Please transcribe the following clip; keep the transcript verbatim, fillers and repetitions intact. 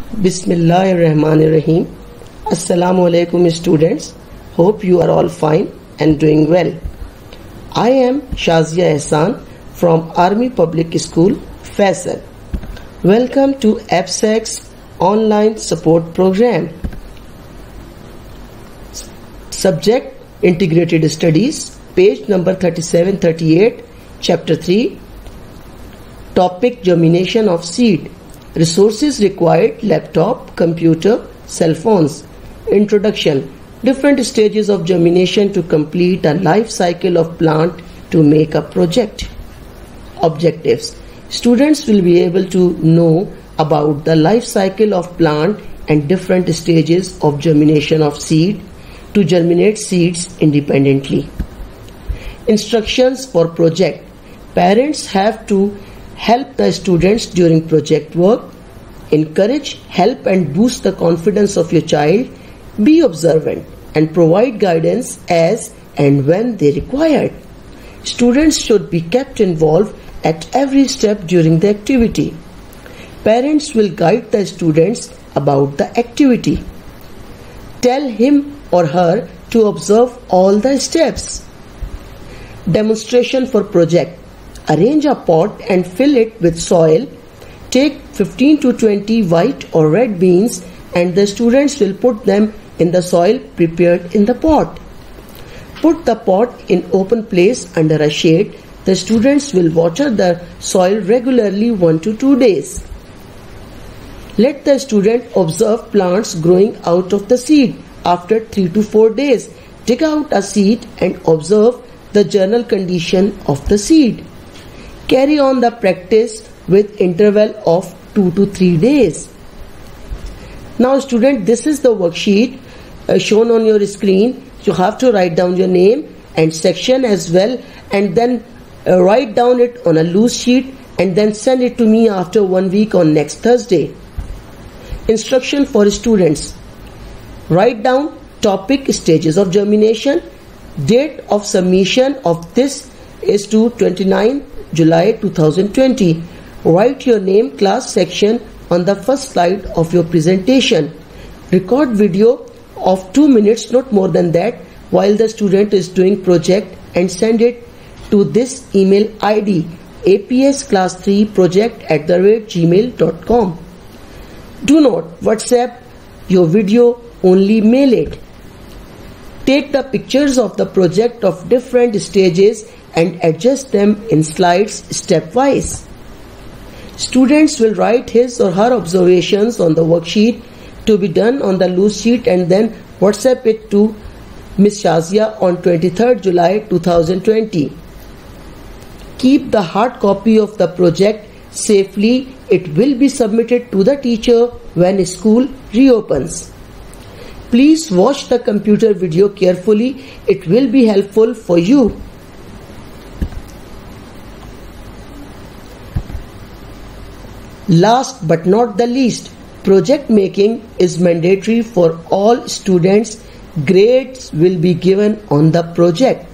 Bismillahirrahmanirrahim. Assalamu alaikum students. Hope you are all fine and doing well. I am Shazia Ehsan from Army Public School, Faisal. Welcome to A P S E C's online support program. Subject Integrated Studies, page number thirty-seven thirty-eight, chapter three. Topic Germination of seed. Resources required: laptop, computer, cell phones. Introduction: different stages of germination to complete a life cycle of plant to make a project. Objectives: students will be able to know about the life cycle of plant and different stages of germination of seed to germinate seeds independently. Instructions for project: parents have to help the students during project work. Encourage, help and boost the confidence of your child. Be observant and provide guidance as and when they required. Students should be kept involved at every step during the activity. Parents will guide the students about the activity. Tell him or her to observe all the steps. Demonstration for project: arrange a pot and fill it with soil. Take fifteen to twenty white or red beans and the students will put them in the soil prepared in the pot. Put the pot in open place under a shade. The students will water the soil regularly one to two days. Let the student observe plants growing out of the seed. After three to four days, dig out a seed and observe the general condition of the seed. Carry on the practice with interval of two to three days. Now student, this is the worksheet uh, shown on your screen. You have to write down your name and section as well, and then uh, write down it on a loose sheet and then send it to me after one week on next Thursday. Instruction for students: write down topic stages of germination. Date of submission of this is to twenty-ninth July two thousand twenty. Write your name, class, section on the first slide of your presentation. Record video of two minutes, not more than that, while the student is doing project, and send it to this email I D: a p s class three project at the rate gmail dot com. Do not WhatsApp your video, only mail it. Take the pictures of the project of different stages and adjust them in slides stepwise. Students will write his or her observations on the worksheet to be done on the loose sheet and then WhatsApp it to Miss Shazia on twenty-third July two thousand twenty. Keep the hard copy of the project safely. It will be submitted to the teacher when school reopens. Please watch the computer video carefully. It will be helpful for you. Last but not the least, project making is mandatory for all students. Grades will be given on the project.